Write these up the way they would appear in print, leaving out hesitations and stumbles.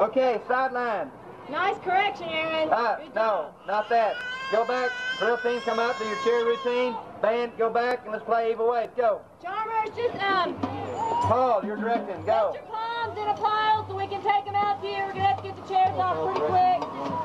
Okay, sideline. Nice correction, Aaron. No, not that. Go back. Drill team, come out, do your cheer routine. Band, go back, and let's play either way. Go. Charmers, just, Paul, you're directing. Go. put your palms in a pile so we can take them out to you. We're going to have to get the chairs off pretty quick.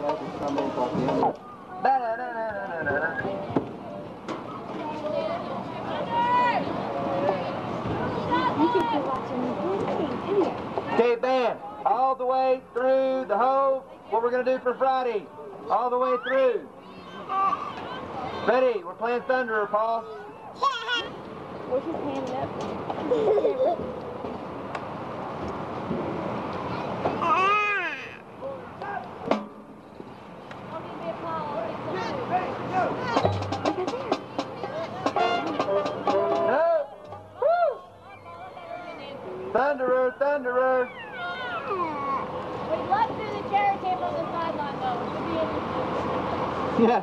Okay, band, all the way through the whole, what we're going to do for Friday. All the way through. Ready? We're playing Thunderer, Paul. What's his hand up? No. Woo. Thunderer, Thunderer. We'd love to do the cherry table on the sideline, though. It should be interesting. Yeah.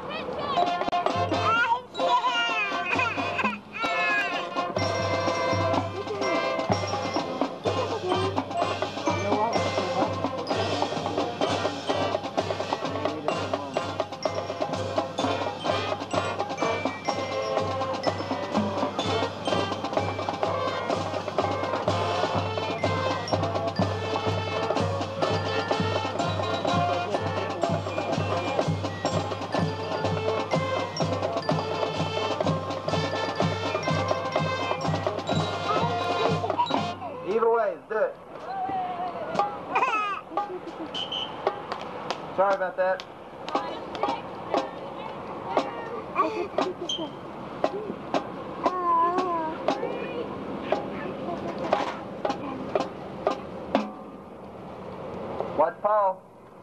Either way, do it. Sorry about that. Watch Paul.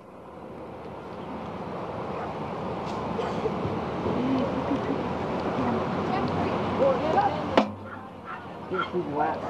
He's last.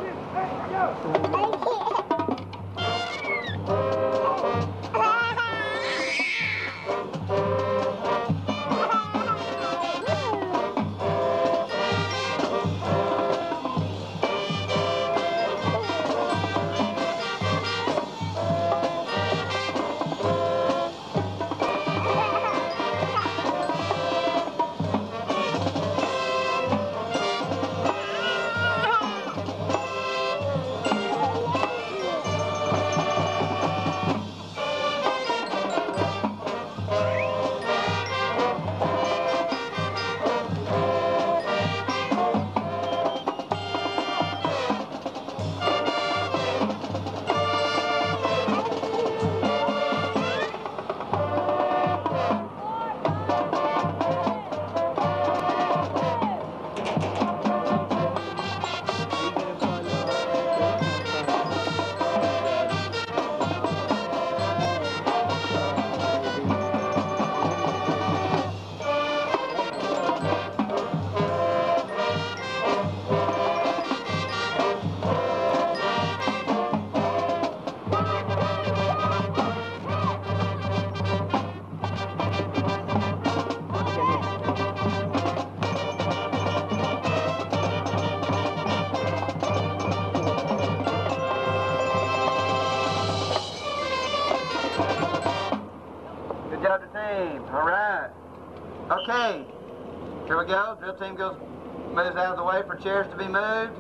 Good job, the team. All right. Okay. Here we go. Drill team moves out of the way for chairs to be moved.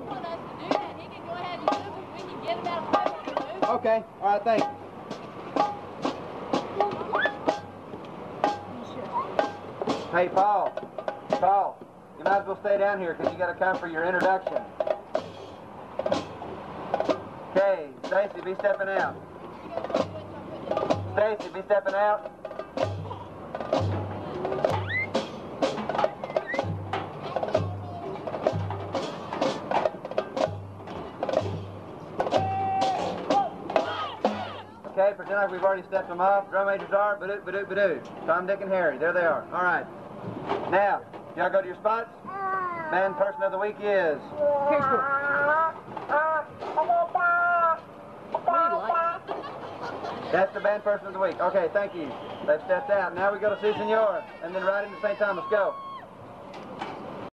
Okay. All right. Thanks. Hey, Paul. Paul, you might as well stay down here because you got to come for your introduction. Okay, Stacy, be stepping out. Stacy, be stepping out. Okay, pretend like we've already stepped them off. Drum majors are, ba-doo, ba-doo, ba-doo. Tom, Dick, and Harry. There they are. All right. Now, y'all go to your spots. Band person of the week is... That's the band person of the week. Okay, thank you. They've stepped out. Now we go to Si Senor, and then right into St. Thomas. Go.